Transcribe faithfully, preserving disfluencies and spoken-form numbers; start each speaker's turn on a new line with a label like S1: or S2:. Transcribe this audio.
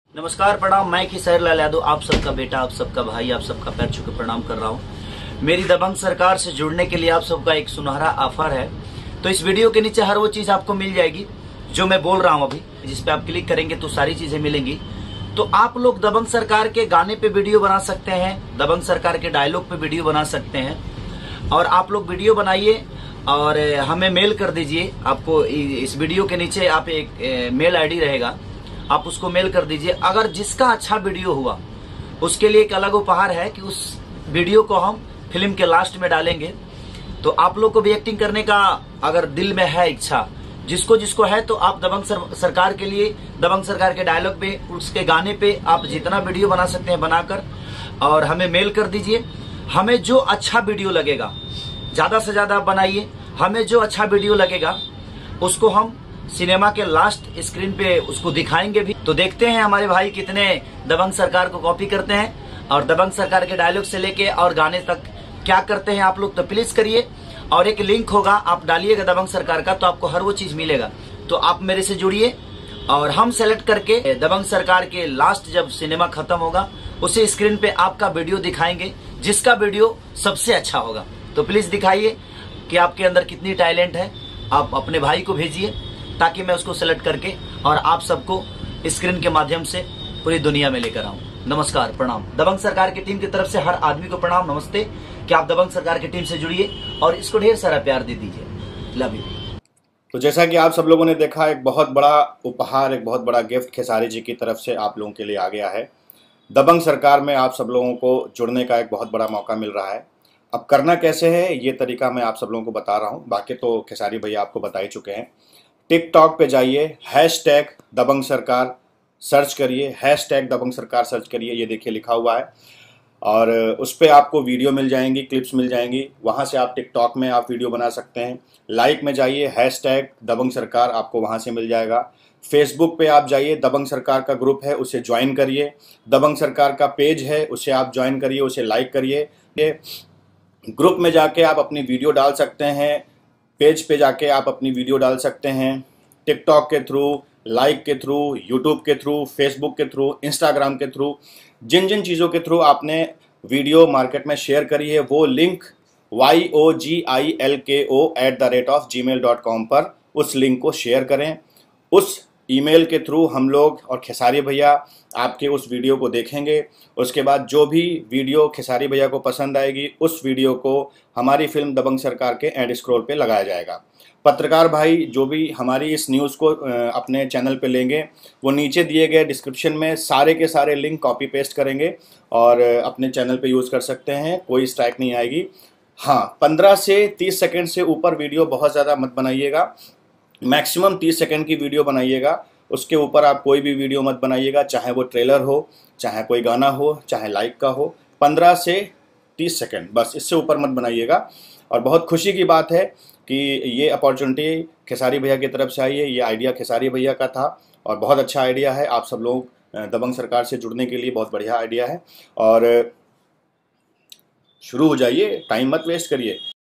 S1: नमस्कार, प्रणाम। मैं खेसारी लाल यादव, आप सबका बेटा, आप सबका भाई, आप सबका पैर छू के प्रणाम कर रहा हूँ। मेरी दबंग सरकार से जुड़ने के लिए आप सबका एक सुनहरा ऑफर है। तो इस वीडियो के नीचे हर वो चीज आपको मिल जाएगी जो मैं बोल रहा हूँ अभी, जिस पे आप क्लिक करेंगे तो सारी चीजें मिलेंगी। तो आप लोग दबंग सरकार के गाने पे वीडियो बना सकते हैं, दबंग सरकार के डायलॉग पे वीडियो बना सकते हैं। और आप लोग वीडियो बनाइए और हमें मेल कर दीजिए। आपको इस वीडियो के नीचे आप एक मेल आई डी रहेगा, आप उसको मेल कर दीजिए। अगर जिसका अच्छा वीडियो हुआ उसके लिए एक अलग उपहार है कि उस वीडियो को हम फिल्म के लास्ट में डालेंगे। तो आप लोग को भी एक्टिंग करने का अगर दिल में है इच्छा, जिसको जिसको है, तो आप दबंग सर, सरकार के लिए, दबंग सरकार के डायलॉग पे, उसके गाने पे आप जितना वीडियो बना सकते हैं बनाकर और हमें मेल कर दीजिए। हमें जो अच्छा वीडियो लगेगा, ज्यादा से ज्यादा बनाइए। हमें जो अच्छा वीडियो लगेगा उसको हम सिनेमा के लास्ट स्क्रीन पे उसको दिखाएंगे भी। तो देखते हैं हमारे भाई कितने दबंग सरकार को कॉपी करते हैं और दबंग सरकार के डायलॉग से लेके और गाने तक क्या करते हैं आप लोग। तो प्लीज करिए। और एक लिंक होगा, आप डालिएगा दबंग सरकार का, तो आपको हर वो चीज मिलेगा। तो आप मेरे से जुड़िए और हम सेलेक्ट करके दबंग सरकार के लास्ट जब सिनेमा खत्म होगा उसी स्क्रीन पे आपका वीडियो दिखाएंगे, जिसका वीडियो सबसे अच्छा होगा। तो प्लीज दिखाइए कि आपके अंदर कितनी टैलेंट है। आप अपने भाई को भेजिए ताकि मैं उसको सेलेक्ट करके और आप सबको स्क्रीन के माध्यम से पूरी दुनिया में लेकर आऊं। नमस्कार, प्रणाम। दबंग सरकार की टीम की तरफ से हर आदमी को प्रणाम, नमस्ते। कि आप दबंग सरकार की टीम से जुड़िए और इसको ढेर सारा प्यार दे दीजिए। Love you.
S2: तो जैसा कि आप सब लोगों ने देखा, एक बहुत बड़ा उपहार, एक बहुत बड़ा गिफ्ट खेसारी जी की तरफ से आप लोगों के लिए आ गया है। दबंग सरकार में आप सब लोगों को जुड़ने का एक बहुत बड़ा मौका मिल रहा है। अब करना कैसे है ये तरीका मैं आप सब लोगों को बता रहा हूँ, बाकी तो खेसारी भैया आपको बता ही चुके हैं। टिकटॉक पे जाइए, हैश टैग दबंग सरकार सर्च करिए, हैश टैग दबंग सरकार सर्च करिए, ये देखिए लिखा हुआ है। और उस पर आपको वीडियो मिल जाएंगी, क्लिप्स मिल जाएंगी। वहाँ से आप टिकटॉक में आप वीडियो बना सकते हैं। लाइक में जाइए, हैश टैग दबंग सरकार, आपको वहाँ से मिल जाएगा। फेसबुक पे आप जाइए, दबंग सरकार का ग्रुप है उसे ज्वाइन करिए। दबंग सरकार का पेज है उसे आप ज्वाइन करिए, उसे लाइक करिए। ग्रुप में जाके आप अपनी वीडियो डाल सकते हैं, पेज पे जाके आप अपनी वीडियो डाल सकते हैं। टिकटॉक के थ्रू, लाइक के थ्रू, यूट्यूब के थ्रू, फेसबुक के थ्रू, इंस्टाग्राम के थ्रू, जिन जिन चीज़ों के थ्रू आपने वीडियो मार्केट में शेयर करी है, वो link Y O G I L K O at the rate of Gmail dot com पर उस लिंक को शेयर करें। उस ईमेल के थ्रू हम लोग और खेसारी भैया आपके उस वीडियो को देखेंगे। उसके बाद जो भी वीडियो खेसारी भैया को पसंद आएगी, उस वीडियो को हमारी फिल्म दबंग सरकार के एंड स्क्रॉल पे लगाया जाएगा। पत्रकार भाई जो भी हमारी इस न्यूज़ को अपने चैनल पे लेंगे, वो नीचे दिए गए डिस्क्रिप्शन में सारे के सारे लिंक कॉपी पेस्ट करेंगे और अपने चैनल पे यूज़ कर सकते हैं, कोई स्ट्राइक नहीं आएगी। हाँ, पंद्रह से तीस सेकेंड से ऊपर वीडियो बहुत ज़्यादा मत बनाइएगा, मैक्सिमम तीस सेकंड की वीडियो बनाइएगा। उसके ऊपर आप कोई भी वीडियो मत बनाइएगा, चाहे वो ट्रेलर हो, चाहे कोई गाना हो, चाहे लाइक का हो। पंद्रह से तीस सेकंड, बस इससे ऊपर मत बनाइएगा। और बहुत खुशी की बात है कि ये अपॉर्चुनिटी खेसारी भैया की तरफ से आई है। ये आइडिया खेसारी भैया का था और बहुत अच्छा आइडिया है। आप सब लोग दबंग सरकार से जुड़ने के लिए बहुत बढ़िया आइडिया है और शुरू हो जाइए, टाइम मत वेस्ट करिए।